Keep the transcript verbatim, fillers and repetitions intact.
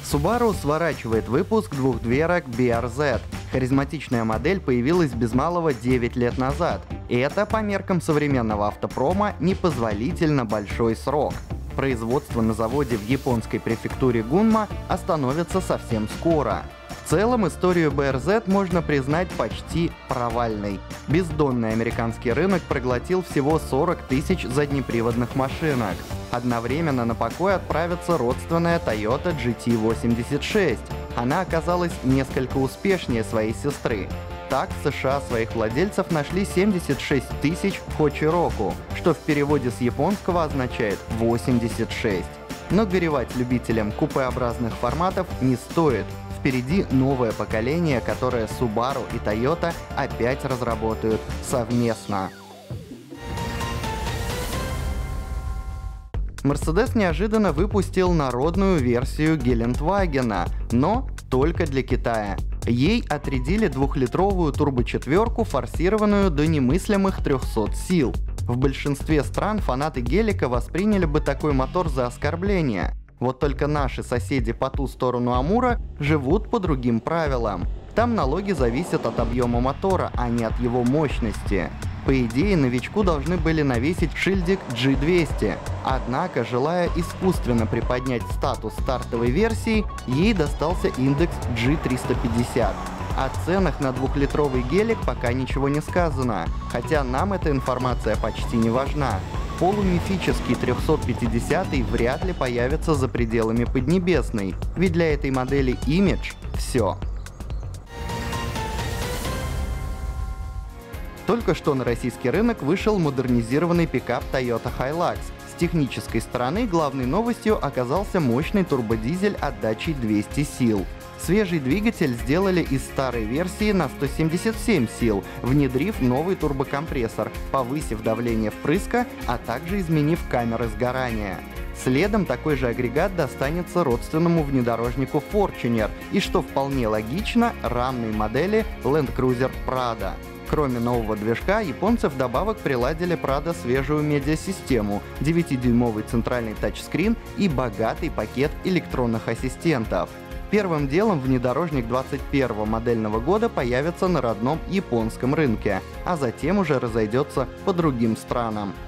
Subaru сворачивает выпуск двухдверок би ар зет. Харизматичная модель появилась без малого девять лет назад. И это, по меркам современного автопрома, непозволительно большой срок. Производство на заводе в японской префектуре Гунма остановится совсем скоро. В целом, историю би ар зет можно признать почти провальной. Бездонный американский рынок проглотил всего сорок тысяч заднеприводных машинок. Одновременно на покой отправится родственная Toyota джи ти восемьдесят шесть. Она оказалась несколько успешнее своей сестры. Так, в США своих владельцев нашли семьдесят шесть тысяч Хочи-Року, что в переводе с японского означает восемьдесят шесть. Но горевать любителям купеобразных форматов не стоит. Впереди новое поколение, которое Subaru и Toyota опять разработают совместно. Mercedes неожиданно выпустил народную версию Гелендвагена, но только для Китая. Ей отрядили двухлитровую турбочетверку, форсированную до немыслимых трёхсот сил. В большинстве стран фанаты гелика восприняли бы такой мотор за оскорбление. Вот только наши соседи по ту сторону Амура живут по другим правилам. Там налоги зависят от объема мотора, а не от его мощности. По идее, новичку должны были навесить шильдик джи двести. Однако, желая искусственно приподнять статус стартовой версии, ей достался индекс джи триста пятьдесят. О ценах на двухлитровый гелик пока ничего не сказано, хотя нам эта информация почти не важна. Полумифический трёхсот пятидесятый вряд ли появится за пределами Поднебесной, ведь для этой модели имидж — все. Только что на российский рынок вышел модернизированный пикап Toyota Hilux. С технической стороны главной новостью оказался мощный турбодизель отдачей двести сил. Свежий двигатель сделали из старой версии на сто семьдесят семь сил, внедрив новый турбокомпрессор, повысив давление впрыска, а также изменив камеры сгорания. Следом такой же агрегат достанется родственному внедорожнику Fortuner и, что вполне логично, рамной модели Land Cruiser Prado. Кроме нового движка, японцы вдобавок приладили Prado свежую медиасистему, девятидюймовый центральный тачскрин и богатый пакет электронных ассистентов. Первым делом внедорожник двадцать первого модельного года появится на родном японском рынке, а затем уже разойдется по другим странам.